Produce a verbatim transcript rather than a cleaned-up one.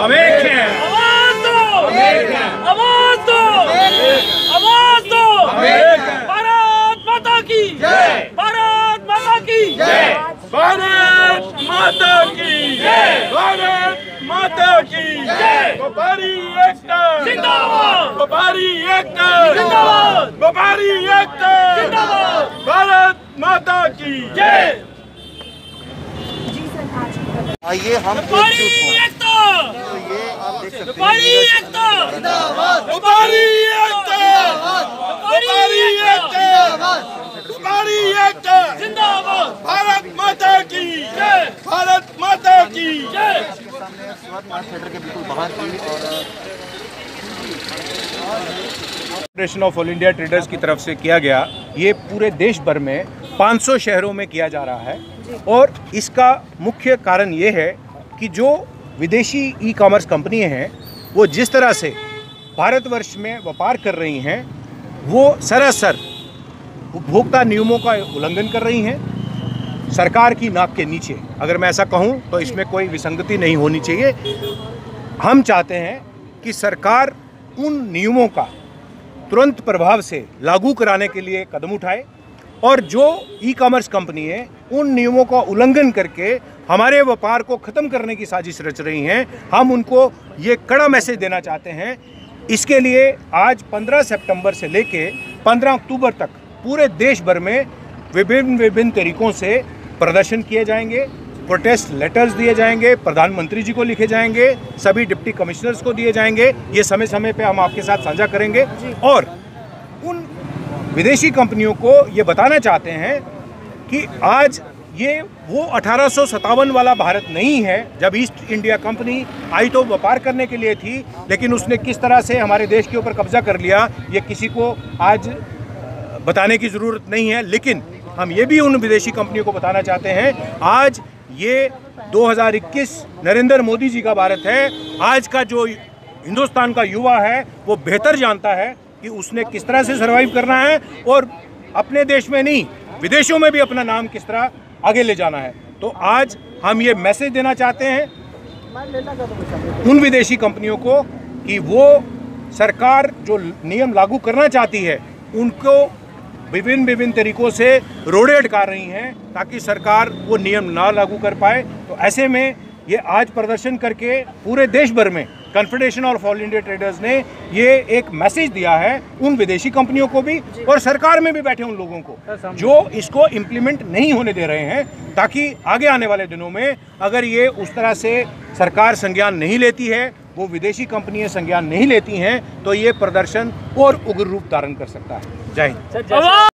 हम एक हैं, आवाज दो, हम एक हैं, आवाज दो, आवाज दो। हम एक हैं। भारत माता की जय, भारत माता की जय, भारत माता की जय, भारत माता की जय। व्यापारी एकता जिंदाबाद, व्यापारी एकता जिंदाबाद, व्यापारी एकता जिंदाबाद, भारत माता की जय। आइए हम व्यापारी एकजुट हों। एकता, तो ये आप देख सकते हैं व्यापारी एकता, व्यापारी एकता व्यापारी एकता व्यापारी एकता जिंदाबाद, भारत माता की जय, भारत माता की जय। सामने स्वाद मार्ट थिएटर के बिल्कुल बाहर थी और federation of all India traders की तरफ से किया गया, ये पूरे देश भर में पाँच सौ शहरों में किया जा रहा है। और इसका मुख्य कारण ये है कि जो विदेशी ई कॉमर्स कंपनियां हैं वो जिस तरह से भारतवर्ष में व्यापार कर रही हैं वो सरासर उपभोक्ता नियमों का उल्लंघन कर रही हैं सरकार की नाक के नीचे। अगर मैं ऐसा कहूं तो इसमें कोई विसंगति नहीं होनी चाहिए। हम चाहते हैं कि सरकार उन नियमों का तुरंत प्रभाव से लागू कराने के लिए कदम उठाए और जो ई कॉमर्स कंपनी है उन नियमों का उल्लंघन करके हमारे व्यापार को ख़त्म करने की साजिश रच रही हैं, हम उनको ये कड़ा मैसेज देना चाहते हैं। इसके लिए आज पंद्रह सितंबर से लेके पंद्रह अक्टूबर तक पूरे देश भर में विभिन्न विभिन्न तरीक़ों से प्रदर्शन किए जाएंगे, प्रोटेस्ट लेटर्स दिए जाएंगे, प्रधानमंत्री जी को लिखे जाएंगे, सभी डिप्टी कमिश्नर्स को दिए जाएंगे। ये समय समय पे हम आपके साथ साझा करेंगे और उन विदेशी कंपनियों को ये बताना चाहते हैं कि आज ये वो अठारह सौ सत्तावन वाला भारत नहीं है जब ईस्ट इंडिया कंपनी आई तो व्यापार करने के लिए थी, लेकिन उसने किस तरह से हमारे देश के ऊपर कब्जा कर लिया ये किसी को आज बताने की ज़रूरत नहीं है। लेकिन हम ये भी उन विदेशी कंपनियों को बताना चाहते हैं आज ये दो हज़ार इक्कीस नरेंद्र मोदी जी का भारत है। आज का जो हिंदुस्तान का युवा है वो बेहतर जानता है कि उसने किस तरह से सर्वाइव करना है और अपने देश में नहीं विदेशों में भी अपना नाम किस तरह आगे ले जाना है। तो आज हम ये मैसेज देना चाहते हैं उन विदेशी कंपनियों को कि वो सरकार जो नियम लागू करना चाहती है उनको विभिन्न विभिन्न तरीक़ों से रोड़े अटका रही हैं ताकि सरकार वो नियम ना लागू कर पाए। तो ऐसे में ये आज प्रदर्शन करके पूरे देश भर में confederation of all India traders ने ये एक मैसेज दिया है उन विदेशी कंपनियों को भी और सरकार में भी बैठे उन लोगों को जो इसको इम्प्लीमेंट नहीं होने दे रहे हैं, ताकि आगे आने वाले दिनों में अगर ये उस तरह से सरकार संज्ञान नहीं लेती है, वो विदेशी कंपनियां संज्ञान नहीं लेती हैं, तो ये प्रदर्शन और उग्र रूप धारण कर सकता है। जय हिंद।